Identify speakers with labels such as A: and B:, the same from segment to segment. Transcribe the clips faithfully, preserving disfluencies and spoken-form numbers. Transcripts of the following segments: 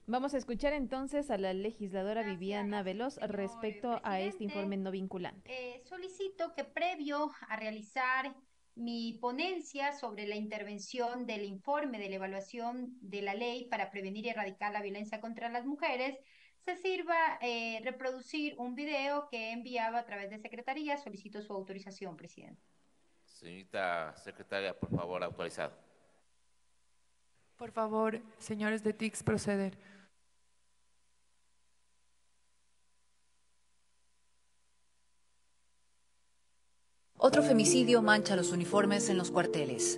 A: Vamos a escuchar entonces a la legisladora Viviana
B: Gracias,
A: Veloz
B: señor eh,
A: respecto a este informe
B: presidente.
A: no vinculante.
B: Eh, solicito que previo a realizar mi ponencia sobre la intervención del informe de la evaluación de la ley para prevenir y erradicar la violencia contra las mujeres, se sirva eh, reproducir un video que he enviado a través de Secretaría. Solicito su autorización, presidente.
C: Señorita secretaria, por favor, autorizado.
D: Por favor, señores de T I C S, proceder.
E: Otro femicidio mancha los uniformes en los cuarteles.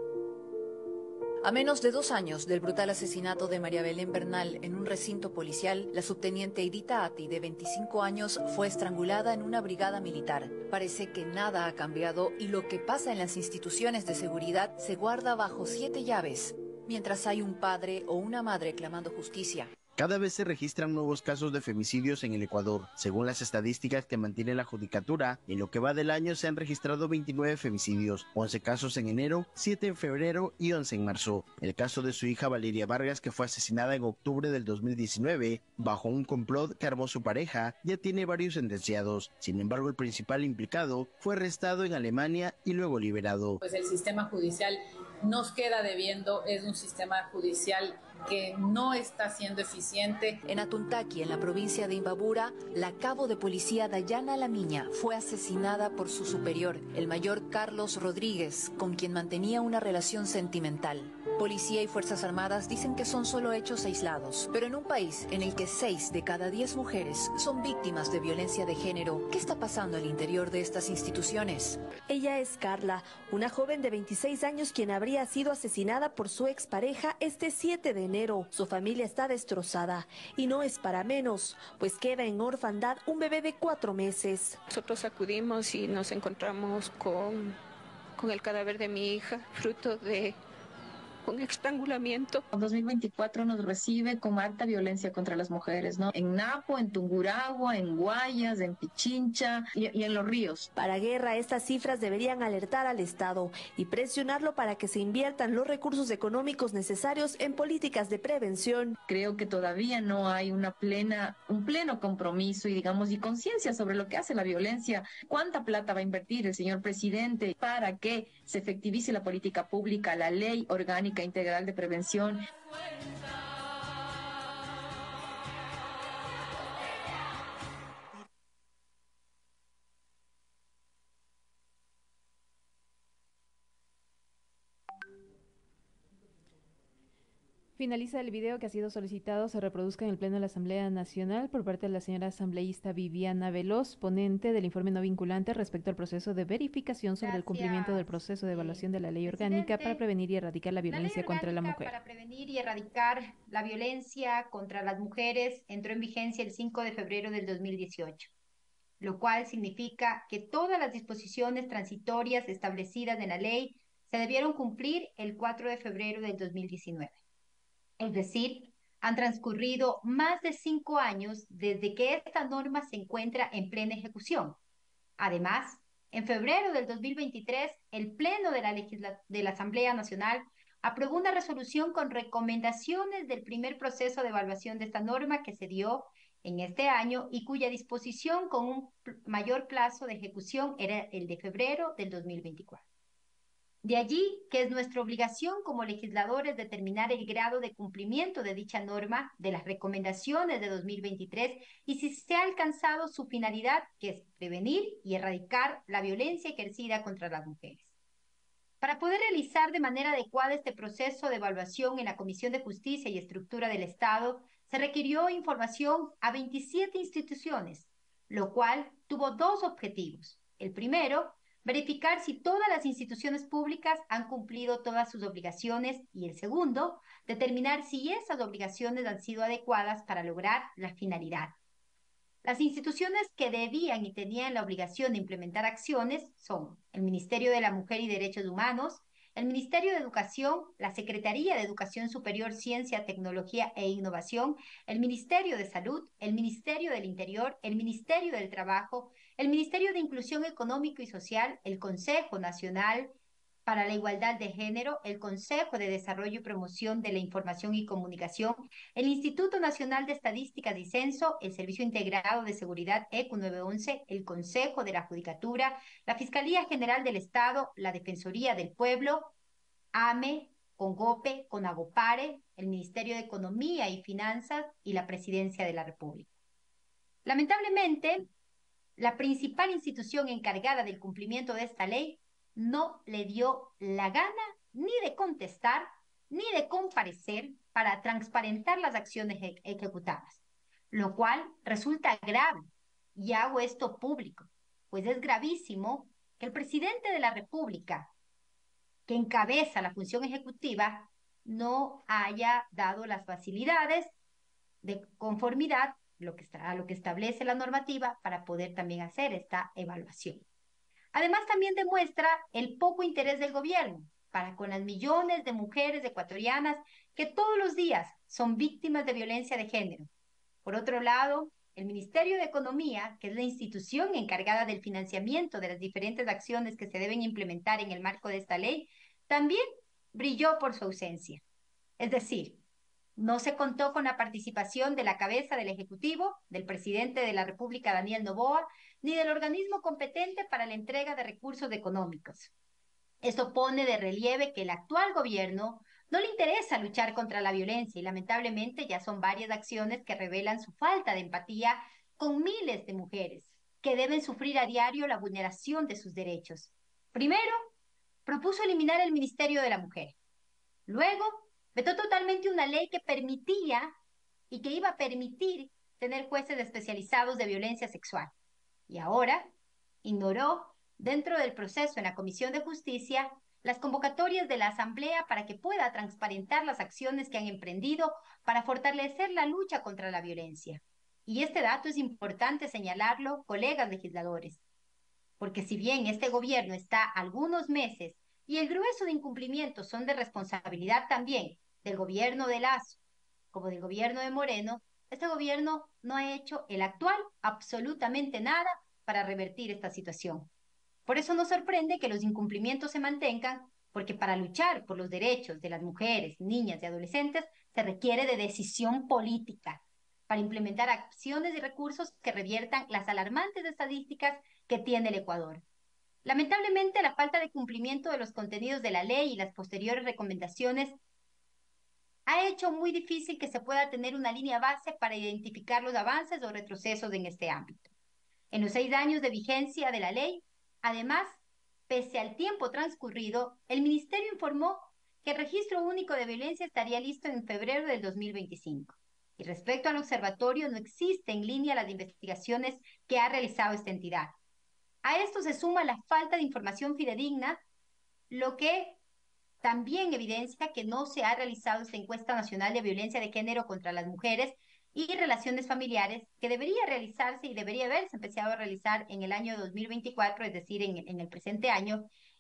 E: A menos de dos años del brutal asesinato de María Belén Bernal en un recinto policial, la subteniente Edita Ati, de veinticinco años, fue estrangulada en una brigada militar. Parece que nada ha cambiado y lo que pasa en las instituciones de seguridad se guarda bajo siete llaves, mientras hay un padre o una madre clamando justicia.
F: Cada vez se registran nuevos casos de femicidios en el Ecuador. Según las estadísticas que mantiene la Judicatura, en lo que va del año se han registrado veintinueve femicidios, once casos en enero, siete en febrero y once en marzo. El caso de su hija Valeria Vargas, que fue asesinada en octubre del dos mil diecinueve, bajo un complot que armó su pareja, ya tiene varios sentenciados. Sin embargo, el principal implicado fue arrestado en Alemania y luego liberado.
G: Pues el sistema judicial nos queda debiendo, es un sistema judicial que no está siendo eficiente.
E: En Atuntaqui, en la provincia de Imbabura, la cabo de policía Dayana Lamiña fue asesinada por su superior, el mayor Carlos Rodríguez, con quien mantenía una relación sentimental. Policía y Fuerzas Armadas dicen que son solo hechos aislados, pero en un país en el que seis de cada diez mujeres son víctimas de violencia de género, ¿qué está pasando al interior de estas instituciones?
H: Ella es Carla, una joven de veintiséis años quien habría sido asesinada por su expareja este siete de enero. Su familia está destrozada y no es para menos, pues queda en orfandad un bebé de cuatro meses.
I: Nosotros acudimos y nos encontramos con, con el cadáver de mi hija, fruto de un estrangulamiento.
J: dos mil veinticuatro nos recibe con alta violencia contra las mujeres, ¿no? En Napo, en Tungurahua, en Guayas, en Pichincha y, y en Los Ríos.
H: Para Guerra, estas cifras deberían alertar al Estado y presionarlo para que se inviertan los recursos económicos necesarios en políticas de prevención.
J: Creo que todavía no hay una plena, un pleno compromiso y digamos y conciencia sobre lo que hace la violencia. ¿Cuánta plata va a invertir el señor presidente para que se efectivice la política pública, la ley orgánica integral de prevención?
A: Finaliza el video que ha sido solicitado se reproduzca en el Pleno de la Asamblea Nacional por parte de la señora asambleísta Viviana Veloz, ponente del informe no vinculante respecto al proceso de verificación sobre el cumplimiento del
B: Gracias,
A: proceso de
B: eh,
A: evaluación de la ley orgánica para
B: presidente.
A: prevenir y erradicar la
B: La Ley
A: violencia contra la
B: Orgánica
A: mujer.
B: para prevenir y erradicar la violencia contra las mujeres entró en vigencia el cinco de febrero del dos mil dieciocho, lo cual significa que todas las disposiciones transitorias establecidas en la ley se debieron cumplir el cuatro de febrero del dos mil diecinueve. Es decir, han transcurrido más de cinco años desde que esta norma se encuentra en plena ejecución. Además, en febrero del dos mil veintitrés, el Pleno de la, Legisla de la Asamblea Nacional aprobó una resolución con recomendaciones del primer proceso de evaluación de esta norma que se dio en este año y cuya disposición con un mayor plazo de ejecución era el de febrero del dos mil veinticuatro. De allí que es nuestra obligación como legisladores determinar el grado de cumplimiento de dicha norma, de las recomendaciones de dos mil veintitrés y si se ha alcanzado su finalidad, que es prevenir y erradicar la violencia ejercida contra las mujeres. Para poder realizar de manera adecuada este proceso de evaluación en la Comisión de Justicia y Estructura del Estado, se requirió información a veintisiete instituciones, lo cual tuvo dos objetivos. El primero, verificar si todas las instituciones públicas han cumplido todas sus obligaciones y el segundo, determinar si esas obligaciones han sido adecuadas para lograr la finalidad. Las instituciones que debían y tenían la obligación de implementar acciones son el Ministerio de la Mujer y Derechos Humanos, el Ministerio de Educación, la Secretaría de Educación Superior, Ciencia, Tecnología e Innovación, el Ministerio de Salud, el Ministerio del Interior, el Ministerio del Trabajo, el Ministerio de Inclusión Económica y Social, el Consejo Nacional para la Igualdad de Género, el Consejo de Desarrollo y Promoción de la Información y Comunicación, el Instituto Nacional de Estadísticas y Censo, el Servicio Integrado de Seguridad E C U nueve once, el Consejo de la Judicatura, la Fiscalía General del Estado, la Defensoría del Pueblo, A M E, CONGOPE, CONAGOPARE, el Ministerio de Economía y Finanzas y la Presidencia de la República. Lamentablemente, la principal institución encargada del cumplimiento de esta ley no le dio la gana ni de contestar ni de comparecer para transparentar las acciones e- ejecutadas, lo cual resulta grave, y hago esto público, pues es gravísimo que el presidente de la República, que encabeza la función ejecutiva, no haya dado las facilidades de conformidad lo que está, a lo que establece la normativa para poder también hacer esta evaluación. Además, también demuestra el poco interés del gobierno para con las millones de mujeres ecuatorianas que todos los días son víctimas de violencia de género. Por otro lado, el Ministerio de Economía, que es la institución encargada del financiamiento de las diferentes acciones que se deben implementar en el marco de esta ley, también brilló por su ausencia. Es decir, no se contó con la participación de la cabeza del Ejecutivo, del presidente de la República, Daniel Noboa, ni del organismo competente para la entrega de recursos económicos. Esto pone de relieve que el actual gobierno no le interesa luchar contra la violencia y lamentablemente ya son varias acciones que revelan su falta de empatía con miles de mujeres que deben sufrir a diario la vulneración de sus derechos. Primero, propuso eliminar el Ministerio de la Mujer. Luego, vetó totalmente una ley que permitía y que iba a permitir tener jueces especializados de violencia sexual. Y ahora ignoró, dentro del proceso en la Comisión de Justicia, las convocatorias de la Asamblea para que pueda transparentar las acciones que han emprendido para fortalecer la lucha contra la violencia. Y este dato es importante señalarlo, colegas legisladores, porque si bien este gobierno está algunos meses y el grueso de incumplimientos son de responsabilidad también del gobierno de Lazo como del gobierno de Moreno, este gobierno no ha hecho, el actual, absolutamente nada para revertir esta situación. Por eso nos sorprende que los incumplimientos se mantengan, porque para luchar por los derechos de las mujeres, niñas y adolescentes se requiere de decisión política para implementar acciones y recursos que reviertan las alarmantes estadísticas que tiene el Ecuador. Lamentablemente, la falta de cumplimiento de los contenidos de la ley y las posteriores recomendaciones ha hecho muy difícil que se pueda tener una línea base para identificar los avances o retrocesos en este ámbito. En los seis años de vigencia de la ley, además, pese al tiempo transcurrido, el Ministerio informó que el Registro Único de Violencia estaría listo en febrero del dos mil veinticinco. Y respecto al observatorio, no existe en línea las investigaciones que ha realizado esta entidad. A esto se suma la falta de información fidedigna, lo que también evidencia que no se ha realizado esta encuesta nacional de violencia de género contra las mujeres y relaciones familiares, que debería realizarse y debería haberse empezado a realizar en el año dos mil veinticuatro, es decir, en, en el presente año.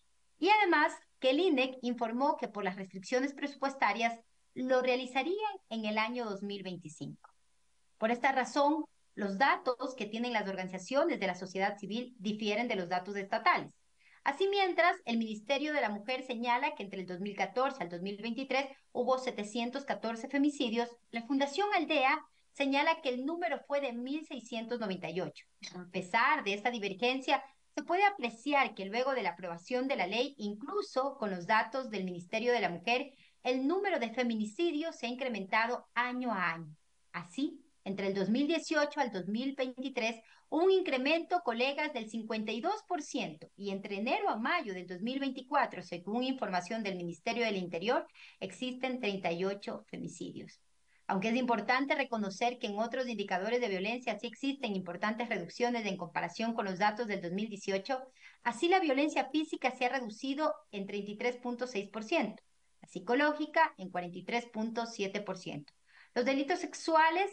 B: Y además que el I N E C informó que por las restricciones presupuestarias lo realizarían en el año dos mil veinticinco. Por esta razón, los datos que tienen las organizaciones de la sociedad civil difieren de los datos estatales. Así mientras, el Ministerio de la Mujer señala que entre el dos mil catorce al dos mil veintitrés hubo setecientos catorce femicidios, la Fundación Aldea señala que el número fue de mil seiscientos noventa y ocho. A pesar de esta divergencia, se puede apreciar que luego de la aprobación de la ley, incluso con los datos del Ministerio de la Mujer, el número de feminicidios se ha incrementado año a año. Así, entre el dos mil dieciocho al dos mil veintitrés, un incremento, colegas, del cincuenta y dos por ciento, y entre enero a mayo del dos mil veinticuatro, según información del Ministerio del Interior, existen treinta y ocho femicidios. Aunque es importante reconocer que en otros indicadores de violencia sí existen importantes reducciones en comparación con los datos del dos mil dieciocho, así la violencia física se ha reducido en treinta y tres punto seis por ciento, la psicológica en cuarenta y tres punto siete por ciento, los delitos sexuales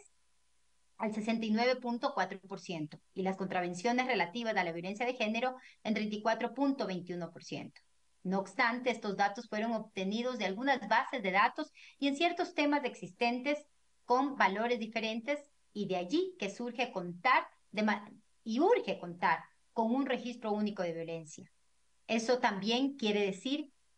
B: al sesenta y nueve punto cuatro por ciento y las contravenciones relativas a la violencia de género en treinta y cuatro punto veintiuno por ciento. No obstante, estos datos fueron obtenidos de algunas bases de datos y en ciertos temas existentes con valores diferentes, y de allí que surge contar de y urge contar con un registro único de violencia. Eso también quiere decir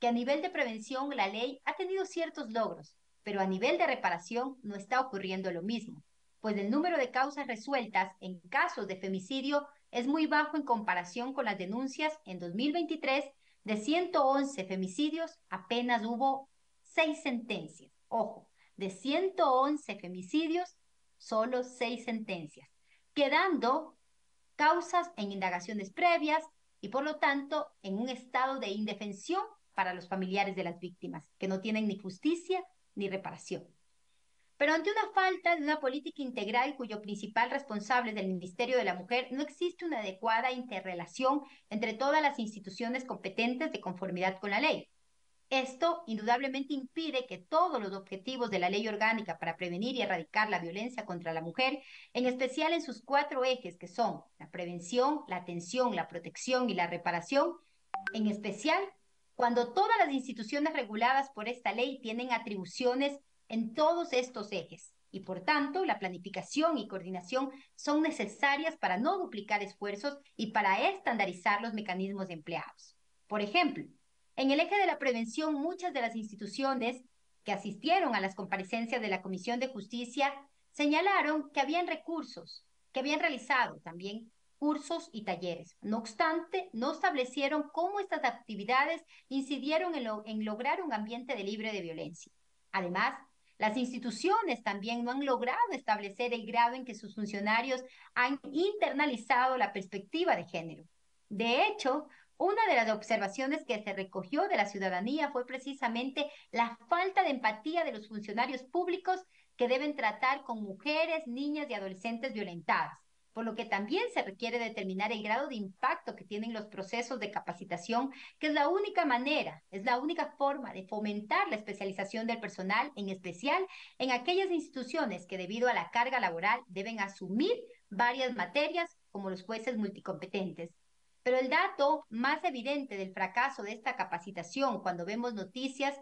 B: que a nivel de prevención la ley ha tenido ciertos logros, pero a nivel de reparación no está ocurriendo lo mismo, pues el número de causas resueltas en casos de femicidio es muy bajo en comparación con las denuncias. En dos mil veintitrés, de ciento once femicidios, apenas hubo seis sentencias. Ojo, de ciento once femicidios, solo seis sentencias, quedando causas en indagaciones previas y por lo tanto en un estado de indefensión para los familiares de las víctimas, que no tienen ni justicia ni reparación. Pero ante una falta de una política integral cuyo principal responsable es el Ministerio de la Mujer, no existe una adecuada interrelación entre todas las instituciones competentes de conformidad con la ley. Esto indudablemente impide que todos los objetivos de la ley orgánica para prevenir y erradicar la violencia contra la mujer, en especial en sus cuatro ejes que son la prevención, la atención, la protección y la reparación, en especial cuando todas las instituciones reguladas por esta ley tienen atribuciones en todos estos ejes y por tanto la planificación y coordinación son necesarias para no duplicar esfuerzos y para estandarizar los mecanismos empleados. Por ejemplo, en el eje de la prevención, muchas de las instituciones que asistieron a las comparecencias de la Comisión de Justicia señalaron que habían recursos, que habían realizado también cursos y talleres. No obstante, no establecieron cómo estas actividades incidieron en, lo, en lograr un ambiente de libre de violencia. Además, las instituciones también no han logrado establecer el grado en que sus funcionarios han internalizado la perspectiva de género. De hecho, una de las observaciones que se recogió de la ciudadanía fue precisamente la falta de empatía de los funcionarios públicos que deben tratar con mujeres, niñas y adolescentes violentadas, por lo que también se requiere determinar el grado de impacto que tienen los procesos de capacitación, que es la única manera, es la única forma de fomentar la especialización del personal, en especial en aquellas instituciones que debido a la carga laboral deben asumir varias materias como los jueces multicompetentes. Pero el dato más evidente del fracaso de esta capacitación, cuando vemos noticias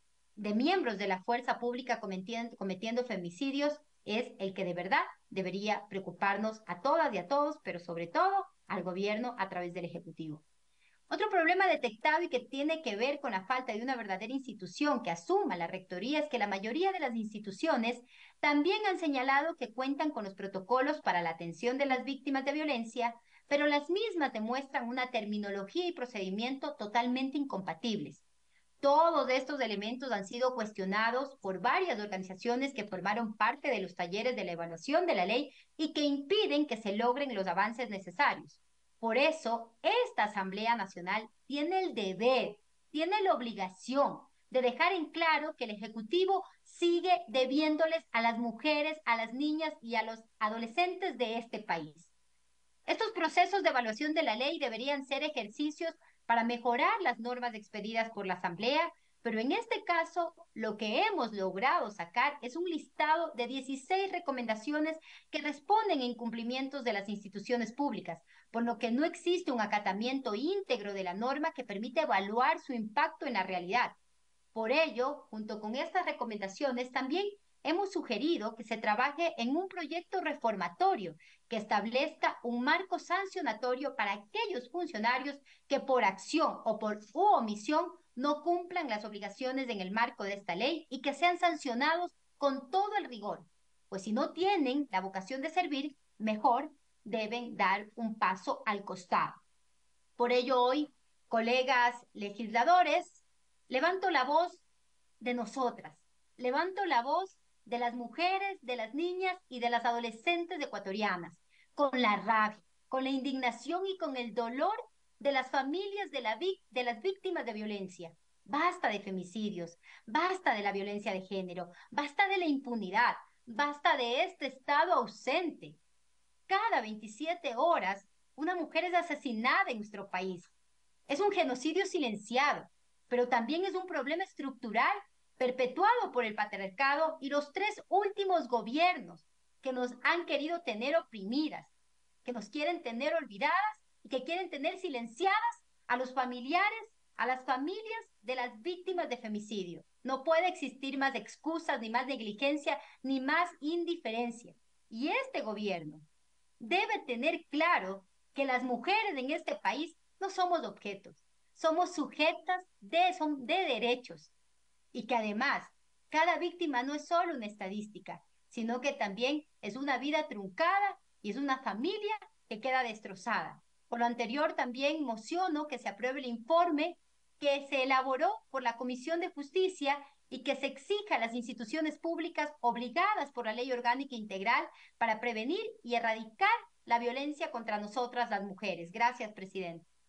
B: de miembros de la fuerza pública cometiendo, cometiendo femicidios, es el que de verdad debería preocuparnos a todas y a todos, pero sobre todo al gobierno a través del Ejecutivo. Otro problema detectado y que tiene que ver con la falta de una verdadera institución que asuma la rectoría es que la mayoría de las instituciones también han señalado que cuentan con los protocolos para la atención de las víctimas de violencia, pero las mismas demuestran una terminología y procedimiento totalmente incompatibles. Todos estos elementos han sido cuestionados por varias organizaciones que formaron parte de los talleres de la evaluación de la ley y que impiden que se logren los avances necesarios. Por eso, esta Asamblea Nacional tiene el deber, tiene la obligación de dejar en claro que el Ejecutivo sigue debiéndoles a las mujeres, a las niñas y a los adolescentes de este país. Estos procesos de evaluación de la ley deberían ser ejercicios para mejorar las normas expedidas por la Asamblea, pero en este caso lo que hemos logrado sacar es un listado de dieciséis recomendaciones que responden a incumplimientos de las instituciones públicas, por lo que no existe un acatamiento íntegro de la norma que permita evaluar su impacto en la realidad. Por ello, junto con estas recomendaciones, también hemos sugerido que se trabaje en un proyecto reformatorio que establezca un marco sancionatorio para aquellos funcionarios que por acción o por u omisión no cumplan las obligaciones en el marco de esta ley y que sean sancionados con todo el rigor, pues si no tienen la vocación de servir, mejor deben dar un paso al costado. Por ello hoy, colegas legisladores, levanto la voz de nosotras, levanto la voz de las mujeres, de las niñas y de las adolescentes ecuatorianas, con la rabia, con la indignación y con el dolor de las familias de, la de las víctimas de violencia. Basta de femicidios, basta de la violencia de género, basta de la impunidad, basta de este Estado ausente. Cada veintisiete horas una mujer es asesinada en nuestro país. Es un genocidio silenciado, pero también es un problema estructural perpetuado por el patriarcado y los tres últimos gobiernos que nos han querido tener oprimidas, que nos quieren tener olvidadas y que quieren tener silenciadas a los familiares, a las familias de las víctimas de femicidio. No puede existir más excusas, ni más negligencia, ni más indiferencia. Y este gobierno debe tener claro que las mujeres en este país no somos objetos, somos sujetas de, son de derechos y que además cada víctima no es solo una estadística, sino que también es una vida truncada y es una familia que queda destrozada. Por lo anterior, también mociono que se apruebe el informe que se elaboró por la Comisión de Justicia y que se exija a las instituciones públicas obligadas por la Ley Orgánica Integral para prevenir y erradicar la violencia contra nosotras las mujeres. Gracias, presidente.